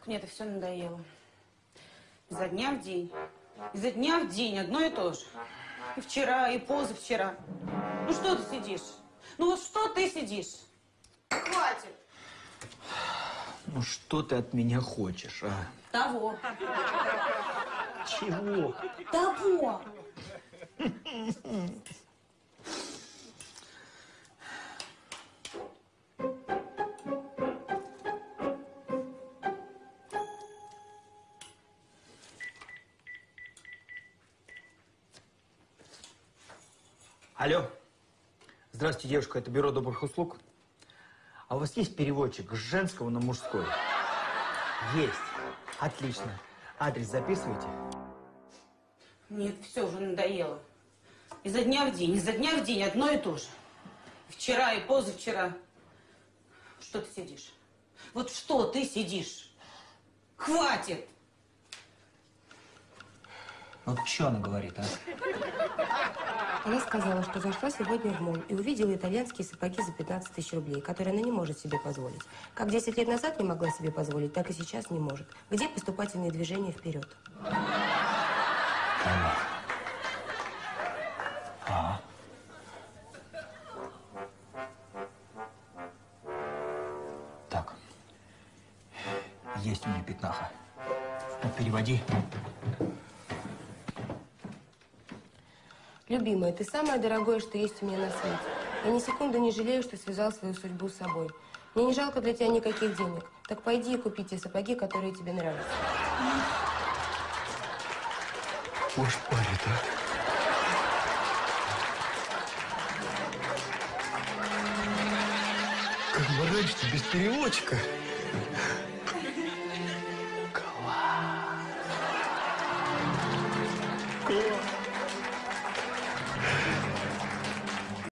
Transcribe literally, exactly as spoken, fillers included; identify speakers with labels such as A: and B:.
A: Мне это все надоело. Изо дня в день. Изо дня в день одно и то же. И вчера, и позавчера. Ну что ты сидишь? Ну вот что ты сидишь? Хватит!
B: Ну что ты от меня хочешь, а?
A: Того.
B: Чего?
A: Того!
B: Алло. Здравствуйте, девушка, это бюро добрых услуг. А у вас есть переводчик с женского на мужской? Есть. Отлично. Адрес записывайте.
A: Мне это все уже надоело. Изо дня в день, изо дня в день одно и то же. Вчера и позавчера. Что ты сидишь? Вот что ты сидишь? Хватит!
B: Вот что она говорит, а?
C: Она сказала, что зашла сегодня в молл и увидела итальянские сапоги за пятнадцать тысяч рублей, которые она не может себе позволить. Как десять лет назад не могла себе позволить, так и сейчас не может. Где поступательные движения вперед?
B: А. Так. Есть у меня пятнаха. Ну, переводи.
C: Любимая, ты самое дорогое, что есть у меня на свете. Я ни секунды не жалею, что связал свою судьбу с собой. Мне не жалко для тебя никаких денег. Так пойди и купи те сапоги, которые тебе нравятся.
B: Уж парит, а? Как бы раньше без переводчика. Класс.